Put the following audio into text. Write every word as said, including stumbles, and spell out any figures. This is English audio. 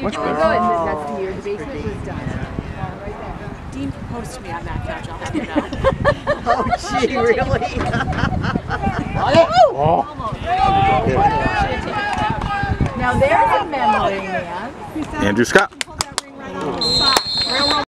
much Oh, better. good. That's the year the basement was done. Dean proposed to me on that couch, I'll have you know. Oh, gee, really? Oh. Now there's a memory, man. Andrew Scott.